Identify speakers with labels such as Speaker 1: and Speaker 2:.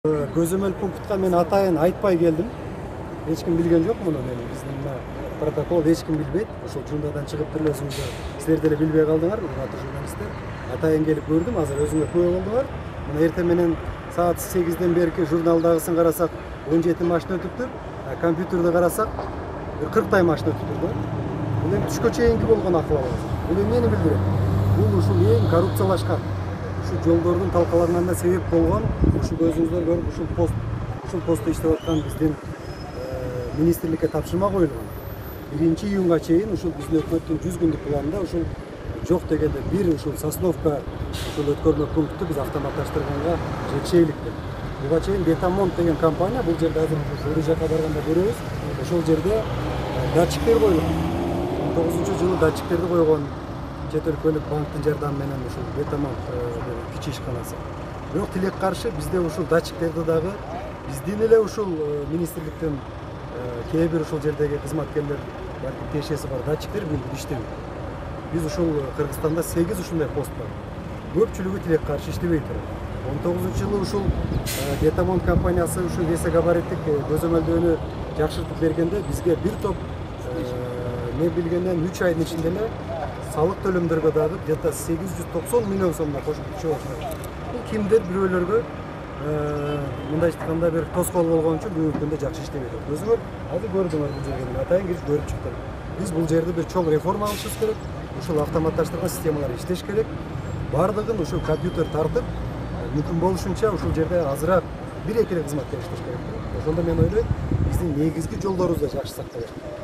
Speaker 1: Көзөмөл пунктка мен атайын айтпай келдим. Эч ким билген жок муну. Биздин протокол эч ким билбейт. Ошол жумадан чыгып туруп өзүңүздөр силер деле билбей калдыңар, урматтуу журналисттер. Атайын келип көрдүм, азыр өзүңөр күбө болдуңар. Мына эртең менен саат 8ден берки журналдагысын карасак 17 машина өтүптүр. Компьютерди карасак 40 машина өтүптүр. Бул эми түшкө чейинки болгон акыбал. Бул эмнени билдирет? Бул ушул эң коррупциялашкан. Şu жолдордун талкаланганына себеп болгон ушул өзүңүздөр көрүп ушул постто иштеп аткан биздин министрликке тапшырма коюлган. 1-июнга чейин ушул биздин өкмөттүн 100 күндүк планында ушул жок дегенде бир ушул Сосновка ушул өткөрмө пункту биз автоматташтырганга жетишелик деп. Буга чейин Бетамонт деген компания бул жерде азыр ушул жака барганда көрөбүз. Ошол жерде датчиктер коюлган. 19-жылы датчиктерди койгон чет өлкөлүк банктын жардамы менен ушул Бетамонт кичи ишканасы. Бирок тилек каршы бизде ушул датчиктерди дагы биздин эле ушул министрликтин кээ бир ушул жердеги кызматкерлер балким тиешеси бар датчиктер бул иштебейт. Биз ушул Кыргызстанда 8 ушундай пост бар. Көпчүлүгү тилек каршы иштебей турат. 19-жылы ушул Бетамонт компаниясы ушул весе габариттик көзөмөлдөөнү жакшыртып бергенде бизге бир топ мен билгенден 3 айдын ичинде эле салык төлөмдөргө дагы где-то 890 миллион сомдон кошуп түшүп атат. Бул кимдир бирөөлөргө мындай айтканда бир тоскоол болгон үчүн бүгүнкү күндө жакшы иштебей атат. Өзүңөр азыр көрдүңөр бул жерге, атайын кирип көрүп чыктым. Биз бул жерди бир чоң реформа кылышыбыз керек. Ушул автоматташтырган системалар иштеш керек. Бардыгын ушул компьютер тартып, мүмкүн болушунча ушул жерде азыраак бир-эки кызматкер иштеш керек. Ошондо мен ойлойм, биздин негизги жолдорубузду жакшы сакталат.